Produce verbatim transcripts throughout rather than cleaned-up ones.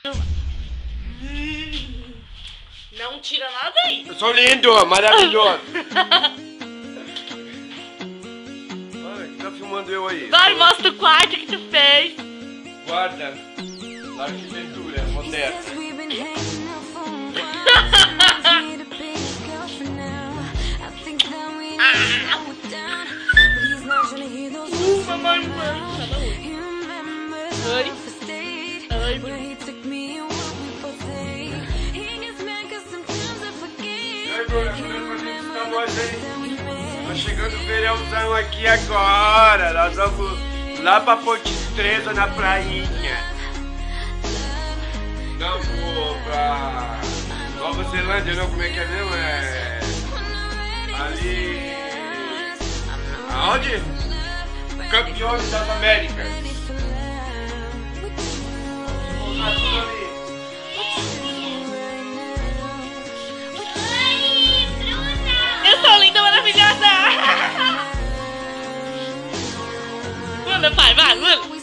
Não tira nada aí. Eu sou lindo, maravilhoso. Olha, que tá filmando eu aí? Vai, mostra o quarto que tu fez. Guarda. Arquitetura moderna. Uh, mamãe, mãe. Oi. Oi. Tá chegando o verãozão aqui agora. Nós vamos lá pra Ponte Estrela, na prainha. Não vou pra Nova Zelândia, não, como é que é mesmo? É ali. Aonde? Campeões das Américas. Vamos lá, tudo ali. Eu sou linda, maravilhosa. Manda, pai, vai, manda.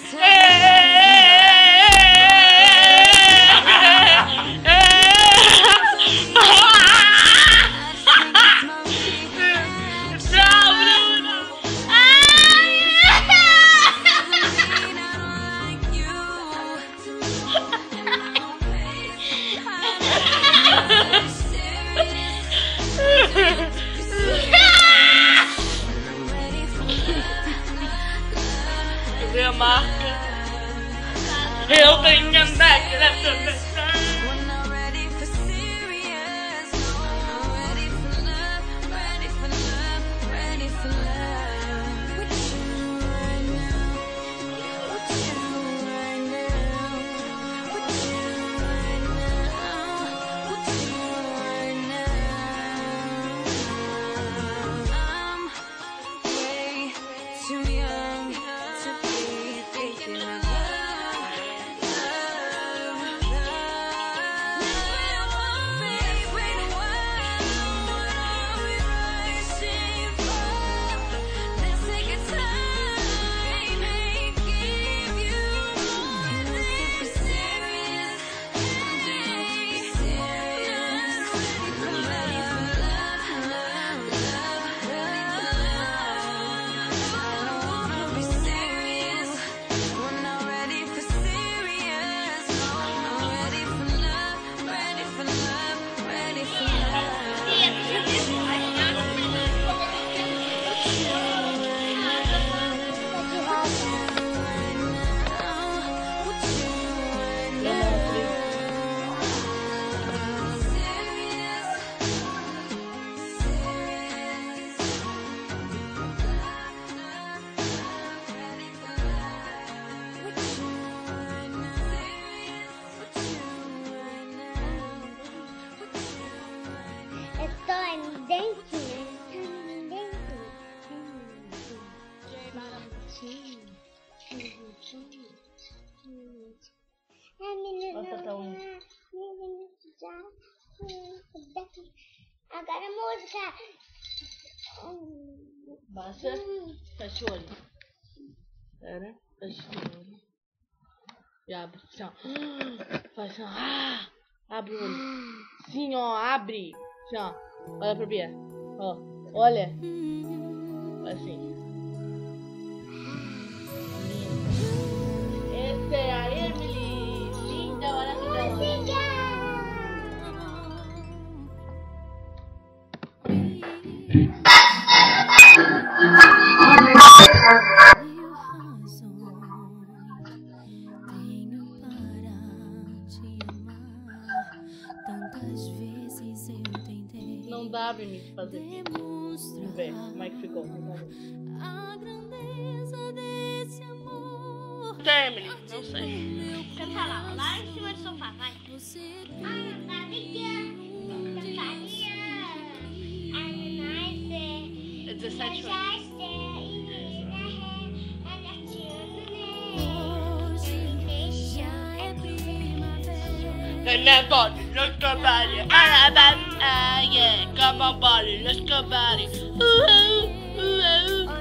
Tchau, Bruna. Eu vi a marca. Eu tenho que andar aqui na tua. Agora a música. Baixa. Fecha o olho. Pera. Fecha o olho. E abre. Assim, ó. Faz assim, ó. Ah, abre o olho. Sim, ó. Abre. Assim, ó. Olha pra Bia. Ó. Olha. Assim. Essa é a Emily. Linda, maravilhosa. Não dá pra me fazer isso. Vamos ver como é que ficou. Emily, não sei. Canta lá, lá em cima do sofá, vai. Ah, Maria. É dezessete anos. And body, let's go body. Ah, ah, yeah. Come on, body, let's go body. Ooh, ooh, ooh.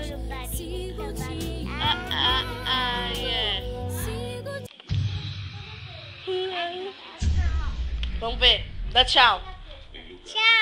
Ah, ah, ah, yeah. Ooh, Vamos ver. Dá tchau. Tchau.